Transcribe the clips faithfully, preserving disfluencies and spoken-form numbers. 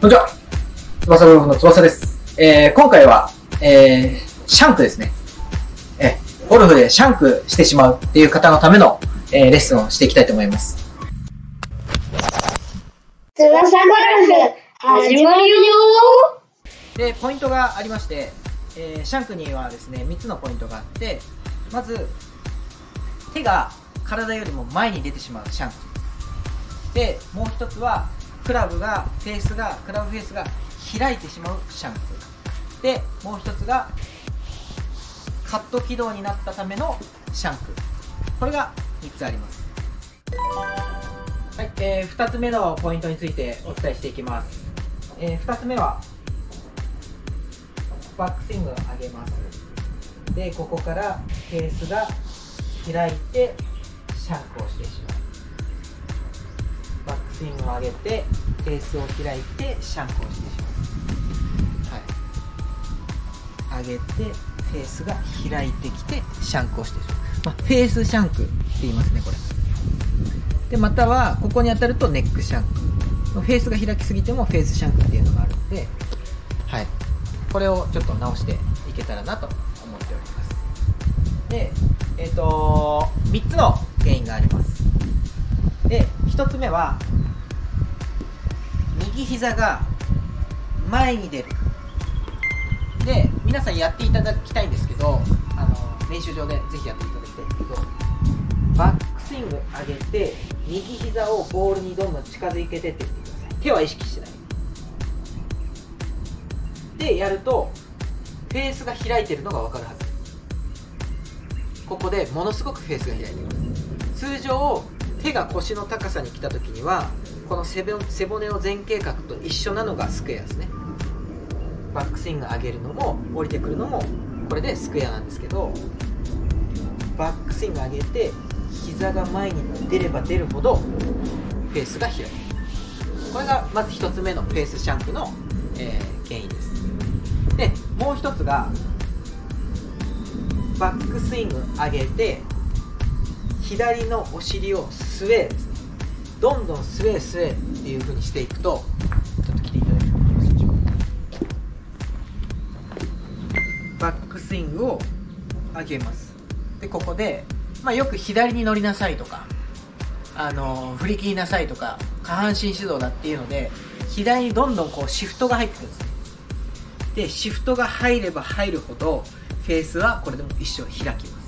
こんにちは。翼ゴルフの翼です。えー、今回は、えー、シャンクですね。えー、ゴルフでシャンクしてしまうっていう方のための、えー、レッスンをしていきたいと思います。 翼ゴルフ、始まるよー。で、ポイントがありまして、えー、シャンクにはですね、みっつのポイントがあって、まず、手が体よりも前に出てしまうシャンク。で、もう一つは、クラブが、フェースが、クラブフェースが開いてしまうシャンク。で、もう一つが、カット軌道になったためのシャンク。これがみっつあります。はい、えー、ふたつめのポイントについてお伝えしていきます。えー、ふたつめは、バックスイングを上げます。で、ここからフェースが開いて、シャンクをしてしまう。バックスイングを上げて、フェースを開いて、シャンクをしてしまう。はい。上げて、フェースが開いてきて、シャンクをしてしまう。まあ、フェースシャンクって言いますね、これ。で、または、ここに当たるとネックシャンク。フェースが開きすぎてもフェースシャンクっていうのがあるので、はい。これをちょっと直していけたらなと思っております。で、えっと、みっつの原因があります。で、ひとつめは、右膝が前に出る。で、皆さんやっていただきたいんですけど、あの練習場でぜひやっていただきたいんですけど、バックスイング上げて、右膝をボールにどんどん近づけてってみてください。手は意識しない。で、やると、フェースが開いてるのが分かるはず。ここでものすごくフェースが開いてる。通常、手が腰の高さに来た時にはこの背骨の前傾角と一緒なのがスクエアですね。バックスイング上げるのも降りてくるのもこれでスクエアなんですけど、バックスイング上げて膝が前に出れば出るほどフェースが開いてる。これがまずひとつめのフェースシャンクの、えー、原因です。で、もう一つがバックスイング上げて左のお尻をスウェーですね。どんどんスウェースウェーっていう風にしていくと、ちょっと来ていただけますでしょうか。バックスイングを上げます。で、ここで、まあ、よく左に乗りなさいとか、あの振り切りなさいとか、下半身指導だっていうので、左にどんどんこうシフトが入ってくるんですね。で、シフトが入れば入るほど、フェースはこれでも一緒に開きます。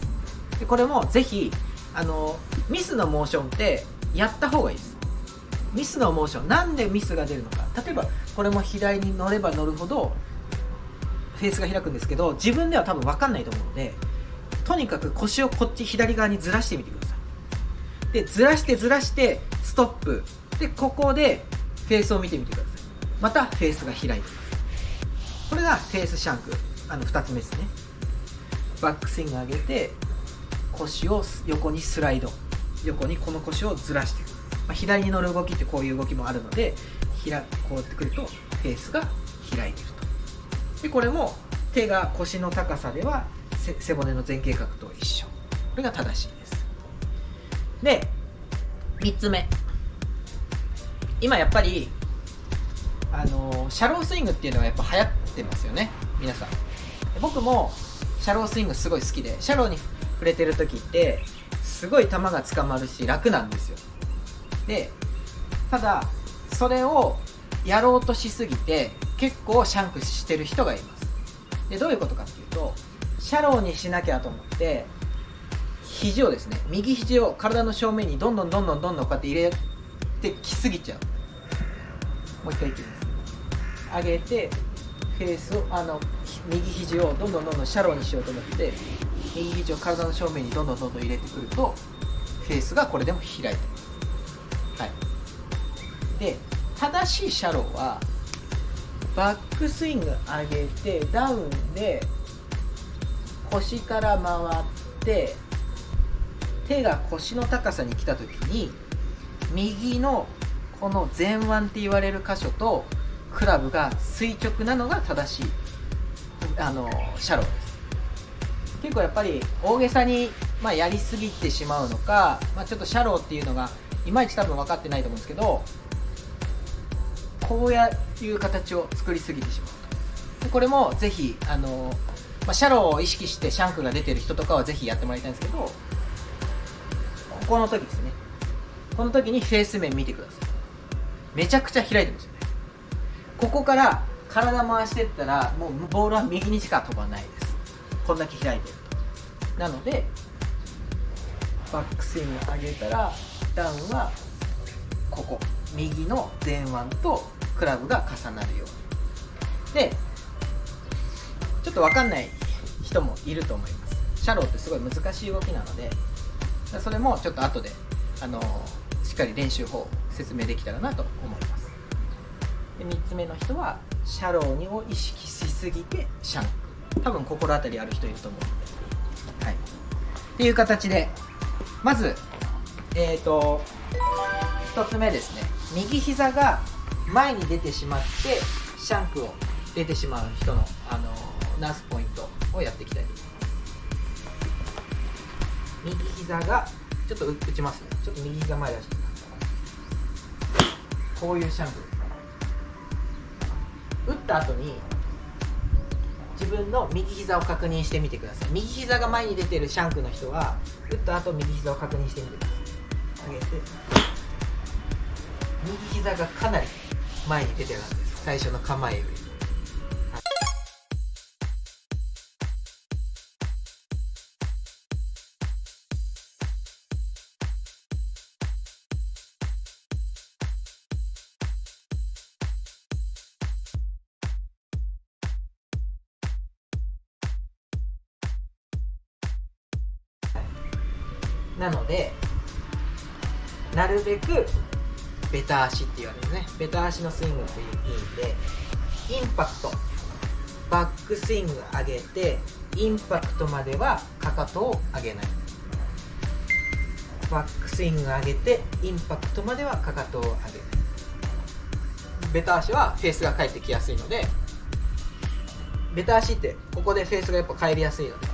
で、これもぜひ、あのミスのモーションってやった方がいいです。ミスのモーション、なんでミスが出るのか。例えばこれも左に乗れば乗るほどフェースが開くんですけど、自分では多分分かんないと思うので、とにかく腰をこっち左側にずらしてみてください。で、ずらしてずらしてストップで、ここでフェースを見てみてください。またフェースが開いてます。これがフェースシャンク、あのふたつめですね。バックスイング上げて腰を横にスライド、横にこの腰をずらしていく、まあ、左に乗る動きってこういう動きもあるので、ひらこうやってくるとフェースが開いていると。で、これも手が腰の高さでは背骨の前傾角と一緒。これが正しいです。で、みっつめ、今やっぱりあのシャロースイングっていうのはやっぱ流行ってますよね、皆さん。僕もシャロースイングすごい好きで、シャローに触れてる時ってすごい球が捕まるし楽なんですよ。で、ただそれをやろうとしすぎて結構シャンクしてる人がいます。で、どういうことかっていうと、シャローにしなきゃと思って肘をですね、右肘を体の正面にどんどんどんどんどんどんこうやって入れてきすぎちゃう。もう一回いってみます。上げてフェースをあの右肘をどんどんどんどんシャローにしようと思って、右肘を体の正面にどんどんどんどん入れてくると、フェースがこれでも開いてます。はい。で、正しいシャローは、バックスイング上げて、ダウンで、腰から回って、手が腰の高さに来たときに、右のこの前腕って言われる箇所と、クラブが垂直なのが正しい、あの、シャローです。結構やっぱり大げさに、まあ、やりすぎてしまうのか、まあ、ちょっとシャローっていうのがいまいち多分分かってないと思うんですけど、 こういう形を作りすぎてしまうと。でこれもぜひあの、まあ、シャローを意識してシャンクが出てる人とかはぜひやってもらいたいんですけど、ここの時ですね、この時にフェース面見てください。めちゃくちゃ開いてますよね。ここから体回していったらもうボールは右にしか飛ばないです。こんだけ開いてると。なのでバックスイング上げたらダウンはここ右の前腕とクラブが重なるように。でちょっと分かんない人もいると思います。シャローってすごい難しい動きなので、それもちょっと後であのしっかり練習法説明できたらなと思います。でみっつめの人はシャローにを意識しすぎてシャンク、多分心当たりある人いると思うので、はい、っていう形でまずえっとひとつめですね、右膝が前に出てしまってシャンクを出てしまう人の、あのナースポイントをやっていきたいと思います。右膝がちょっと打ちますね。ちょっと右膝前出してみます。こういうシャンク、打った後に自分の右膝を確認してみてください。右膝が前に出ているシャンクの人は打った後右膝を確認してみてください。上げて右膝がかなり前に出てるはずです。最初の構えより。なのでなるべくベタ足って言われるね、ベタ足のスイングっていう意味で、インパクトバックスイング上げてインパクトまではかかとを上げない、バックスイング上げてインパクトまではかかとを上げない。ベタ足はフェースが返ってきやすいので、ベタ足ってここでフェースがやっぱ返りやすいので、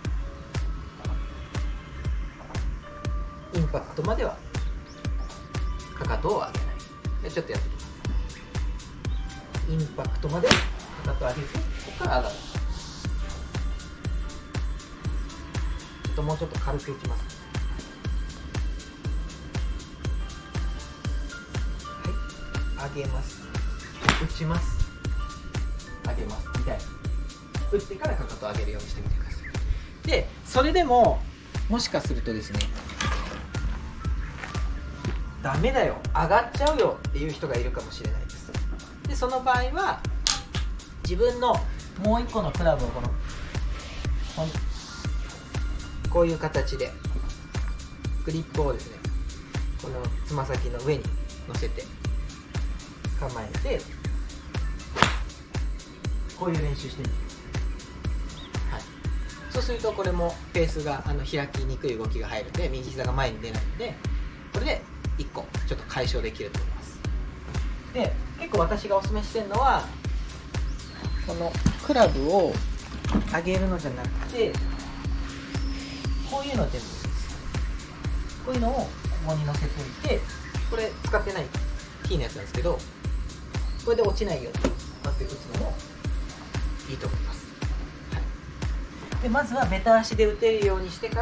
インパクトまではかかとを上げない。でちょっとやってみます。インパクトまでかかとを上げて、ここから上がる。ちょっともうちょっと軽く打ちます。はい、上げます、打ちます、上げますみたいな。打ってからかかとを上げるようにしてみてください。でそれでももしかするとですね、ダメだよ上がっちゃうよっていう人がいるかもしれないです。でその場合は自分のもう一個のクラブをこのこういう形でグリップをですね、このつま先の上に乗せて構えて、こういう練習してみて、はい、そうするとこれもフェースがあの開きにくい動きが入るんで、右膝が前に出ないので、これでいっこちょっと解消できると思います。で結構私がおすすめしてるのは、このクラブを上げるのじゃなくて、こういうのでもいいです。こういうのをここに乗せておいて、これ使ってない T のやつなんですけど、これで落ちないようにこうやって打つのもいいと思います。はい、でまずはベタ足で打てるようにしてから、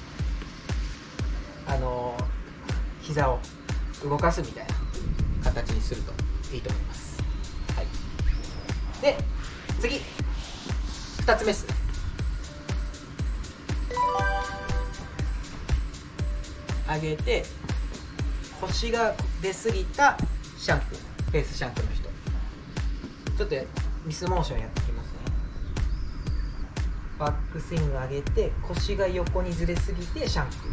あのー膝を動かすみたいな形にするといいと思います。はい、で次ふたつめですね。上げて腰が出過ぎたシャンク、フェースシャンクの人、ちょっとミスモーションやっていきますね。バックスイング上げて腰が横にずれすぎてシャンク、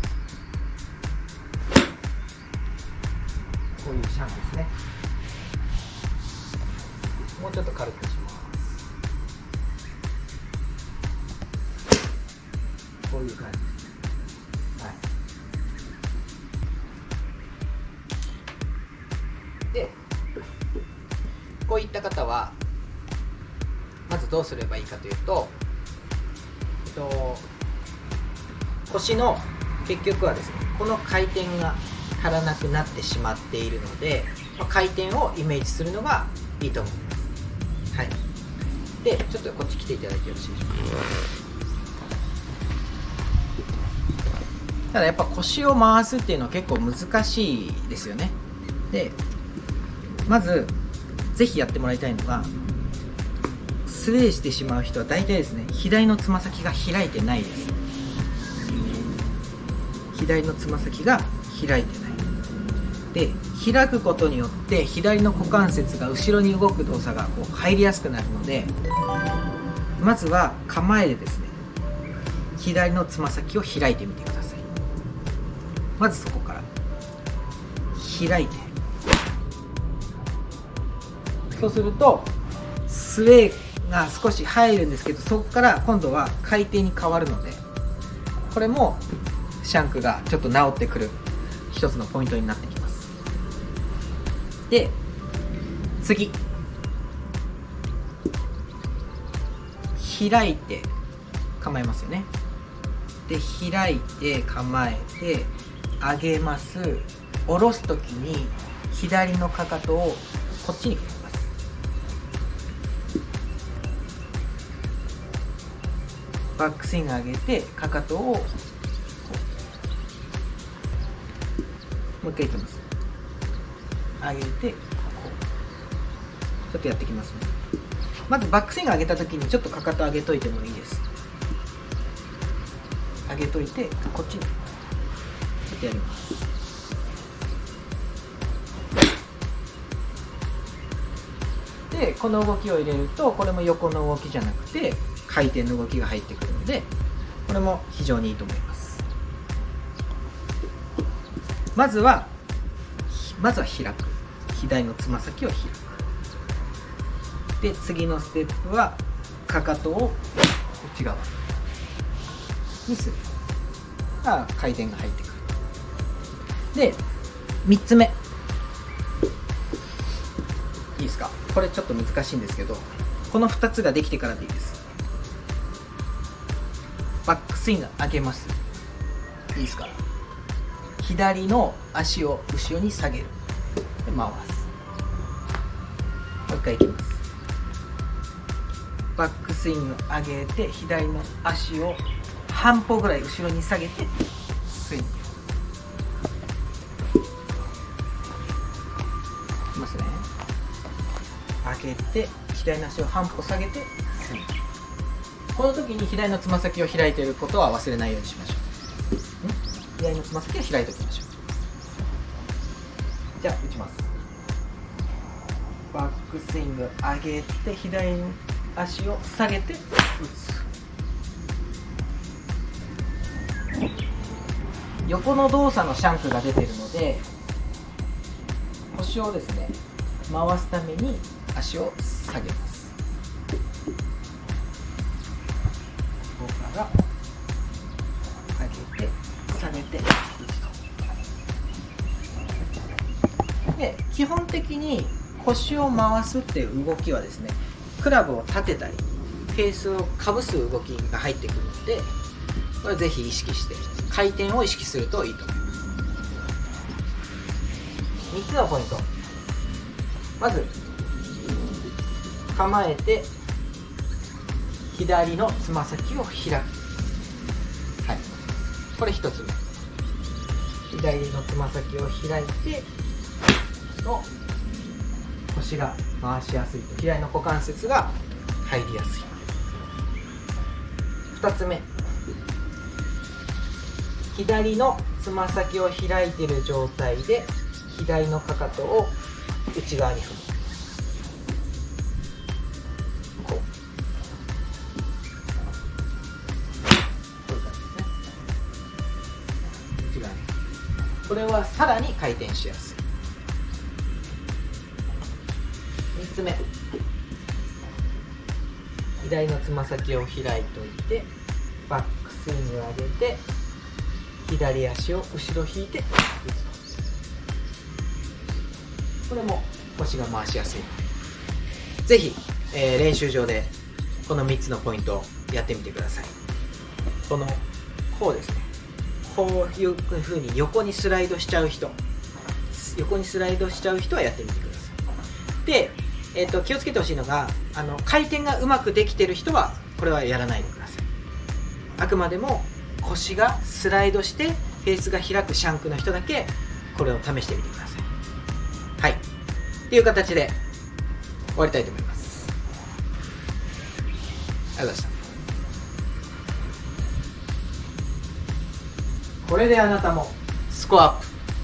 こういうシャンクですね。もうちょっと軽くします。こういう感じです。はい。で、こういった方はまずどうすればいいかというと、えっと、腰の結局はですね、この回転が足らなくなってしまっているので、 まあ、回転をイメージするのがいいと思います。はい、でちょっとこっち来ていただいてよろしいでしょうか。ただやっぱ腰を回すっていうのは結構難しいですよね。でまずぜひやってもらいたいのが、スウェーしてしまう人は大体ですね、左のつま先が開いてないです。左のつま先が開いてない。で開くことによって左の股関節が後ろに動く動作がこう入りやすくなるので、まずは構えでですね、左のつま先を開いてみてください。まずそこから開いて、そうするとスウェーが少し入るんですけど、そこから今度は回転に変わるので、これもシャンクがちょっと治ってくる一つのポイントになってきます。で次、開いて構えますよね。で開いて構えて上げます。下ろす時に左のかかとをこっちに振ります。バックスイング上げてかかとをもう一回いきます。上げてこうちょっとやってきますね。まずバックスイング上げた時にちょっとかかと上げといてもいいです。上げといてこっちにちょっとやります。でこの動きを入れると、これも横の動きじゃなくて回転の動きが入ってくるので、これも非常にいいと思います。まずはまずは開く、左のつま先を開く。で次のステップはかかとをこっち側にする。ああ回転が入ってくる。でみっつめ、いいですか。これちょっと難しいんですけど、このふたつができてからでいいです。バックスイング上げます。いいですか。左の足を後ろに下げる。で回す。もう一回いきます。バックスイング上げて左の足を半歩ぐらい後ろに下げてスイング。いきますね。上げて左の足を半歩下げてスイング。この時に左のつま先を開いていることは忘れないようにしましょう。左のつま先を開いておきましょう。じゃあ打ちます。バックスイング上げて左の足を下げて打つ。横の動作のシャンクが出ているので、腰をですね回すために足を下げます。ここから上げて下げて打つと。で基本的に腰を回すっていう動きはですね、クラブを立てたりフェースをかぶす動きが入ってくるので、これぜひ意識して回転を意識するといいと思います。みっつのポイント。まず構えて左のつま先を開く。はい、これひとつめ。左のつま先を開いての腰が回しやすいと、左の股関節が入りやすい。ふたつめ、左のつま先を開いている状態で左のかかとを内側に踏む。こうこういう感じですね。内側に。これはさらに回転しやすい。みっつめ、左のつま先を開いておいてバックスイングを上げて左足を後ろ引いて打つと。これも腰が回しやすいので、ぜひ、えー、練習場でこのみっつのポイントをやってみてください。このこうですね、こういう風に横にスライドしちゃう人、 横にスライドしちゃう人はやってみてください。で、えー、と気をつけてほしいのが、あの回転がうまくできてる人はこれはやらないでください。あくまでも腰がスライドしてフェースが開くシャンクの人だけこれを試してみてください。はい、っていう形で終わりたいと思います。ありがとうございました。これであなたもスコアアップ。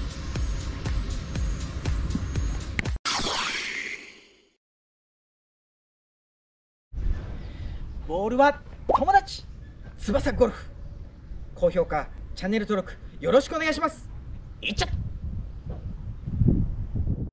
ボールは友達、翼ゴルフ。高評価、チャンネル登録よろしくお願いします。いっちゃっ